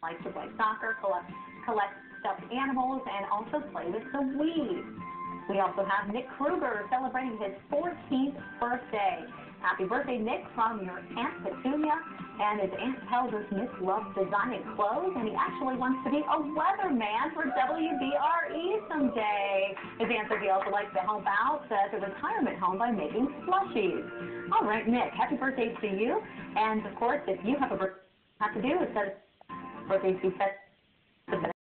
likes to play soccer, collect stuffed animals, and also play with the Wii. We also have Nick Kruger celebrating his 14th birthday. Happy birthday, Nick, from your Aunt Petunia. And his aunt tells us Nick loves designing clothes, and he actually wants to be a weatherman for Wbre someday. His aunt says he also likes to help out at the retirement home by making slushies. All right, Nick, happy birthday to you. And, of course, if you have a birthday, have to do is set a birthday to set